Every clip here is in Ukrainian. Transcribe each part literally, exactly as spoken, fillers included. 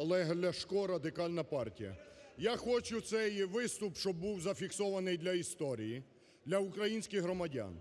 Олег Ляшко, Радикальна партія. Я хочу цей виступ, щоб був зафіксований для історії, для українських громадян.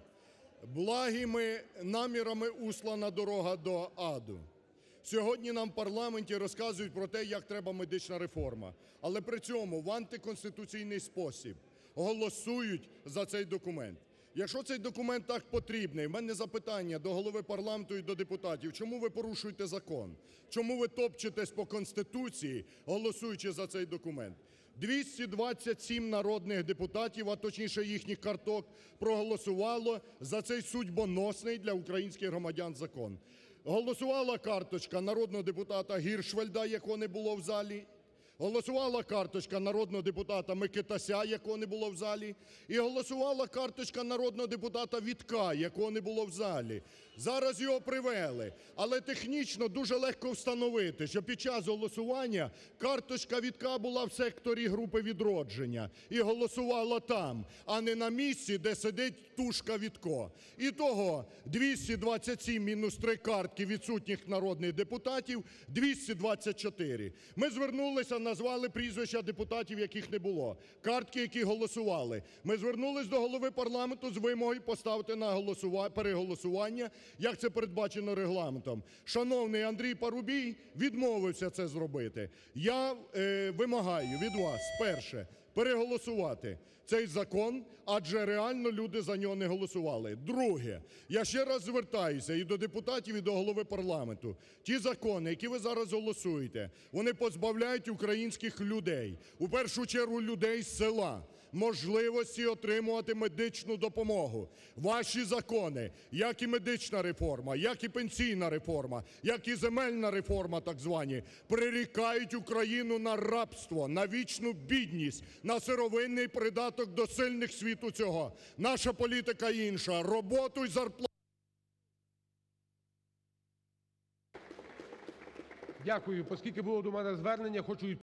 Благими намірами услана дорога до аду. Сьогодні нам в парламенті розказують про те, як треба медична реформа, але при цьому в антиконституційний спосіб голосують за цей документ. Якщо цей документ так потрібний, в мене запитання до голови парламенту і до депутатів: чому ви порушуєте закон? Чому ви топчетесь по Конституції, голосуючи за цей документ? двісті двадцять сім народних депутатів, а точніше їхніх карток, проголосувало за цей судьбоносний для українських громадян закон. Голосувала карточка народного депутата Гіршфельда, якого не було в залі, голосувала карточка народного депутата Микитася, якого не було в залі, і голосувала карточка народного депутата Вітка, якого не було в залі. Зараз його привели, але технічно дуже легко встановити, що під час голосування карточка Вітка була в секторі групи "Відродження" і голосувала там, а не на місці, де сидить тушка Вітко. Ітого двісті двадцять сім мінус три картки відсутніх народних депутатів – двісті двадцять чотири. Ми звернулися, назвали прізвища депутатів, яких не було, картки, які голосували. Ми звернулись до голови парламенту з вимогою поставити на голосування, переголосування, як це передбачено Регламентом. Шановний Андрій Парубій відмовився це зробити. Я е, вимагаю від вас, перше, переголосувати цей закон, адже реально люди за нього не голосували. Друге, я ще раз звертаюся і до депутатів, і до голови парламенту. Ті закони, які ви зараз голосуєте, вони позбавляють українських людей, у першу чергу людей з села, можливості отримувати медичну допомогу. Ваші закони, як і медична реформа, як і пенсійна реформа, як і земельна реформа так звані, прирікають Україну на рабство, на вічну бідність, на сировинний придаток до сильних світу цього. Наша політика інша: роботу і зарплату. Дякую. Оскільки було до мене звернення, хочу